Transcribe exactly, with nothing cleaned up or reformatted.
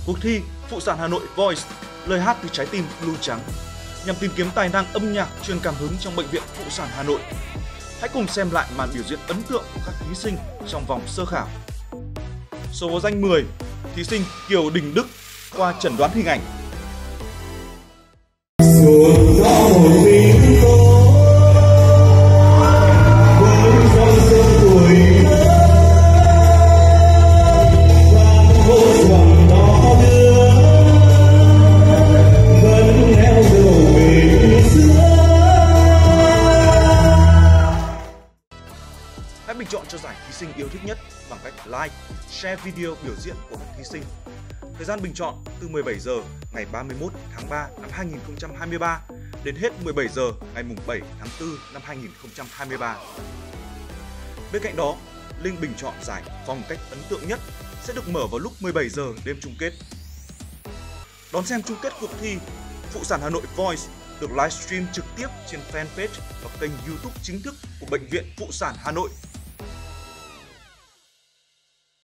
Cuộc thi Phụ sản Hà Nội Voice, lời hát từ trái tim blue trắng, nhằm tìm kiếm tài năng âm nhạc truyền cảm hứng trong Bệnh viện Phụ sản Hà Nội. Hãy cùng xem lại màn biểu diễn ấn tượng của các thí sinh trong vòng sơ khảo. Số danh mười, thí sinh Kiều Đình Đức qua chẩn đoán hình ảnh. Hãy bình chọn cho giải thí sinh yêu thích nhất bằng cách like, share video biểu diễn của các thí sinh. Thời gian bình chọn từ mười bảy giờ ngày ba mươi mốt tháng ba năm hai nghìn không trăm hai mươi ba đến hết mười bảy giờ ngày bảy tháng tư năm hai nghìn không trăm hai mươi ba. Bên cạnh đó, link bình chọn giải phong cách ấn tượng nhất sẽ được mở vào lúc mười bảy giờ đêm chung kết. Đón xem chung kết cuộc thi Phụ sản Hà Nội Voice được livestream trực tiếp trên fanpage và kênh YouTube chính thức của Bệnh viện Phụ sản Hà Nội.